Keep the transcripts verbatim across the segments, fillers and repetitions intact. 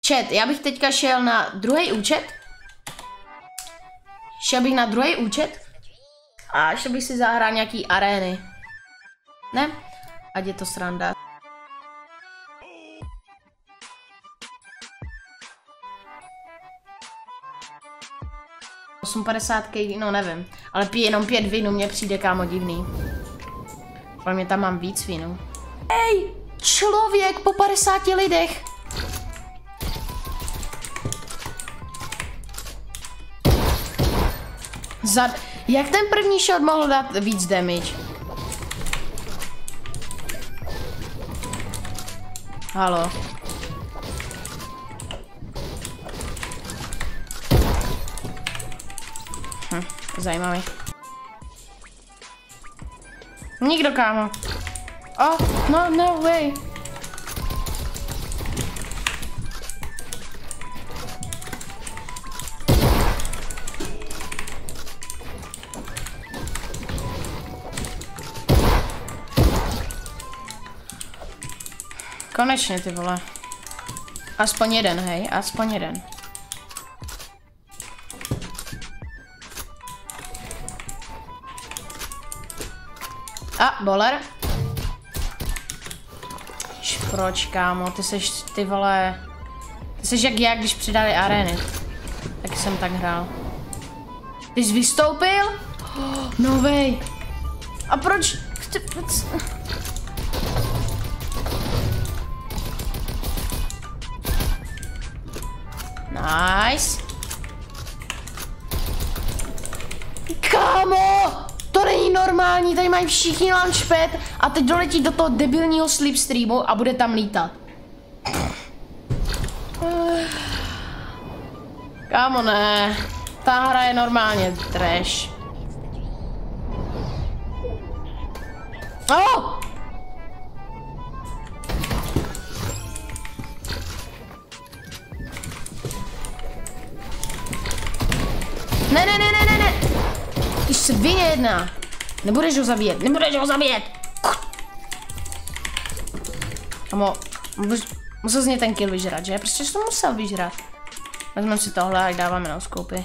Chat, já bych teďka šel na druhý účet. Šel bych na druhý účet. A šel bych si zahrát nějaký arény. Ne? Ať je to sranda. osm padesát, no nevím. Ale pí jenom pět vinů, mně přijde kámo divný. Ale mě tam mám víc vinů. Ej! Člověk po padesáti lidech! Zad... Jak ten první shot mohl dát víc damage? Halo. Hm, zajímavý. Nikdo, kámo. Oh, no, no way. Konečně, ty vole. Aspoň jeden, hej, aspoň jeden. A, boler. Proč, kámo, ty seš, ty vole. Ty seš jak já, když přidali arény. Tak jsem tak hrál. Ty jsi vystoupil? Oh, no way. A proč? Nice. Kámo! To není normální, tady mají všichni launchpad a teď doletí do toho debilního slipstreamu a bude tam lítat. Kámo, ne. Ta hra je normálně trash. Oh! Ne, ne, ne, ne, ne, ne. Ty svině jedna. Nebudeš ho zabíjet, nebudeš ho zabíjet. Kámo, musel z něj ten kill vyžrat, že? Prostě jsi to musel vyžrat. Vezmeme si tohle a dáváme na skoupy.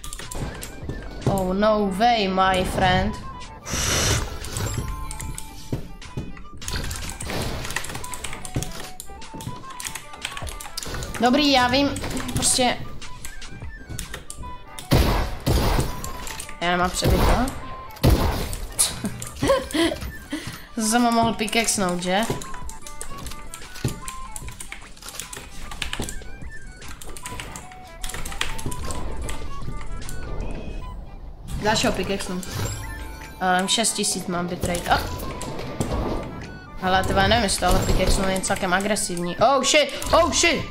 Oh no way, my friend. Dobrý, já vím, prostě... Já nemám přebyto. Zase mám mohl pickaxenout, že? Dalšího pickaxenu. Um, šest tisíc mám bitrate. Oh. Ale tyhle nevím, jestli tohle pickaxenu je celkem agresivní. Oh shit, oh shit!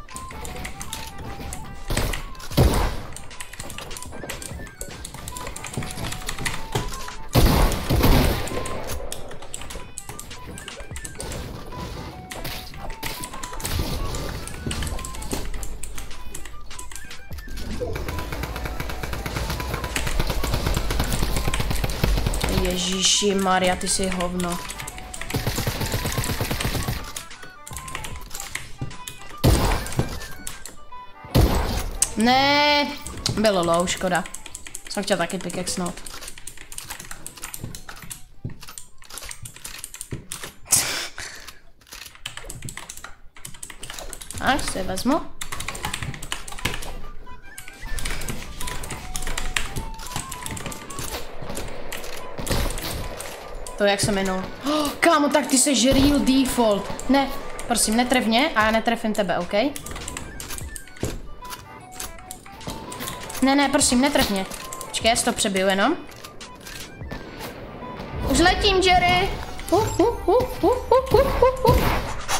Ježíši Maria, ty jsi hovno. Ne, bylo low, škoda. Jsem chtěl taky pickaxenout. Až si vezmu. To jak se minul. Oh, kámo, tak ty jsi real default. Ne, prosím, netref mě a já netrefím tebe, OK? Ne, ne, prosím, netref mě. Počkej, já si to přebiju jenom. Už letím, Jerry. Uh, uh, uh, uh, uh, uh, uh.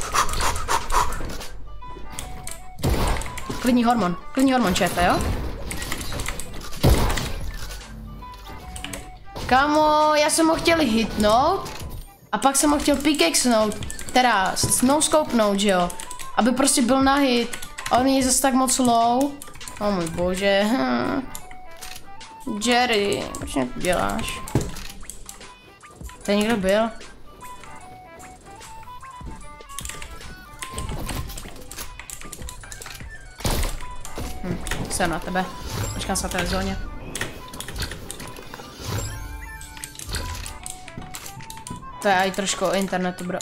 Klidní hormon, klidní hormon, šéfe, jo? Kámo, já jsem ho chtěl hitnout a pak jsem ho chtěl pickaxenout, teda no-scopenout, že jo, aby prostě byl na hit. On je zase tak moc low. Oh můj bože. Hm. Jerry, proč mě to děláš? Tady někdo byl? Jsem na tebe. Počkám se na té zóně. To je aj trošku o internetu, bro.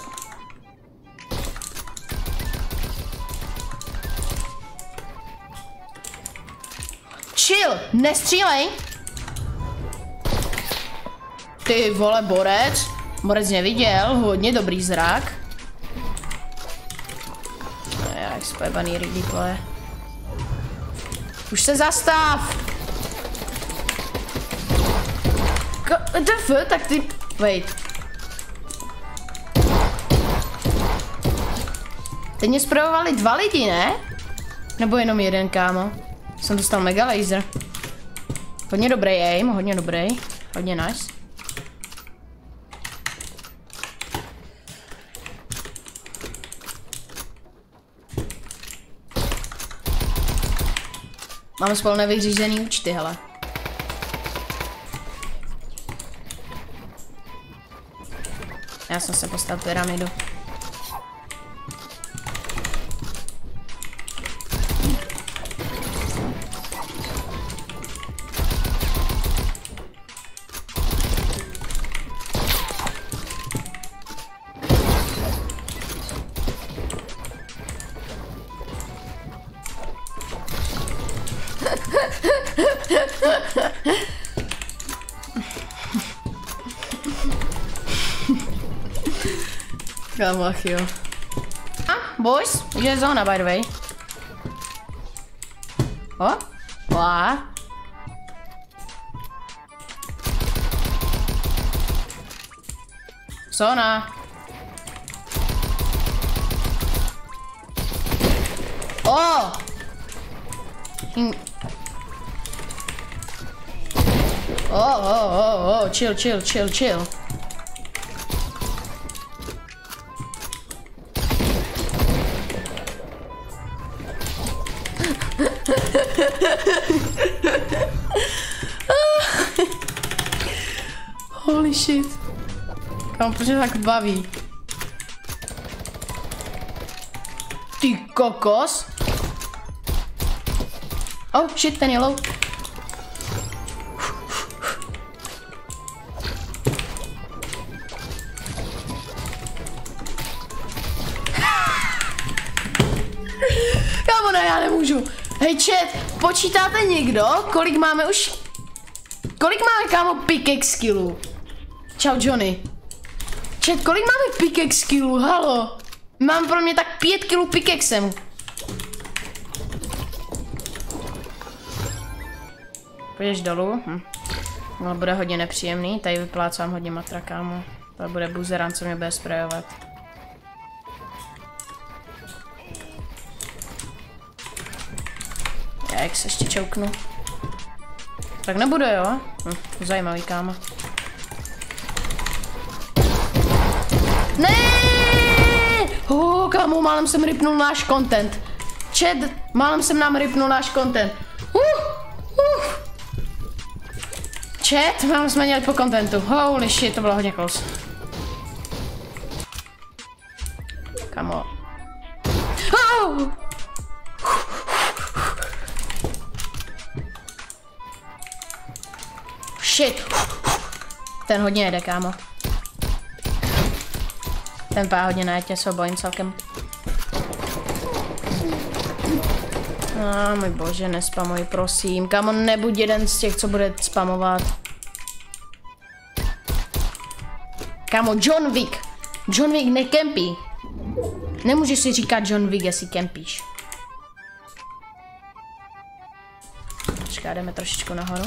Chill, nestřílej! Ty vole, borec. Borec neviděl, hodně dobrý zrak. Jak spojebaný rybí, vole. Už se zastav! Df, tak ty... Wait. Teď mě sprojovali dva lidi, ne? Nebo jenom jeden, kámo? Jsem dostal mega laser. Hodně dobrý aim, hodně dobrý. Hodně nice. Máme spolu nevyřízený účty, hele. Já jsem se postavil pyramidu. Kámoch, jo. A, ah, boys, je zóna, by the way. O, lá. Zóna. O! In... Oh, oh, oh, oh, chill, chill, chill, chill. Holy shit. Kam, proč mě tak baví? Ty kokos. Oh shit, ten je low. Kámo, ne, já nemůžu. Hej, chat, počítáte někdo, kolik máme už... Kolik máme, kámo, pickaxe skillů? Čau, Johnny. Chat, kolik máme pickaxe skillů, halo? Mám pro mě tak pět kilů pickaxem. Půjdeš dolů? Hm. No, bude hodně nepříjemný, tady vyplácám hodně matra, kámo. To bude buzeran, co mě bude sprayovat. Já jak se ještě čouknu. Tak nebudu, jo? Hm, zajímavý, kámo. Ne! Oh, kámo, málem jsem ripnul náš content. Chat, málem jsem nám ripnul náš content. Uh, uh. Chat, málem jsme měli po contentu. Holy shit, to bylo hodně close. Kámo. Oh! Shit. Ten hodně jede, kámo. Ten pá hodně najete, se bojím celkem. Ah, můj bože, nespamuj, prosím. Kámo, nebuď jeden z těch, co bude spamovat. Kámo, John Wick. John Wick nekempí. Nemůžeš si říkat John Wick, jestli kempíš. Počká, jdeme trošičku nahoru.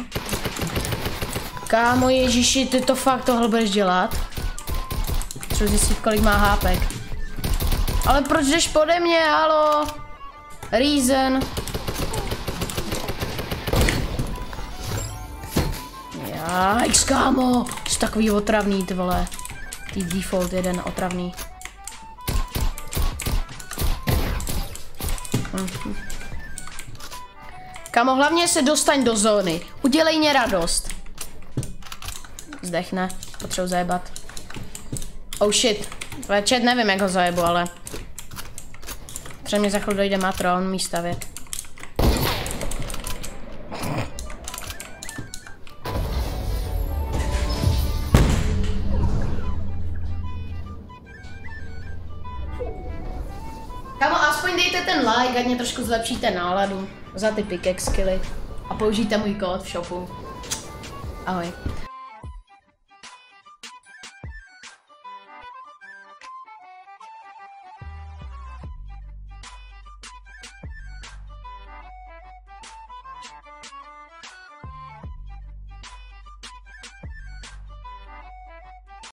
Kámo, ježiši, ty to fakt tohle budeš dělat? Chci zjistit, kolik má hápek. Ale proč jdeš pode mě, halo? Reason. Jajks, kámo. Jsi takový otravný, ty vole. Ty default jeden otravný. Hm. Kámo, hlavně se dostaň do zóny. Udělej mě radost. Zdechne, potřebuji zajebat. Oh shit, chat, nevím, jak ho zajebu, ale... Třeba mě za chvíli dojde matro, on umí stavět. ten like, ať mě trošku zlepšíte náladu za ty pickaxe skilly. A použijte můj kód v shopu. Ahoj.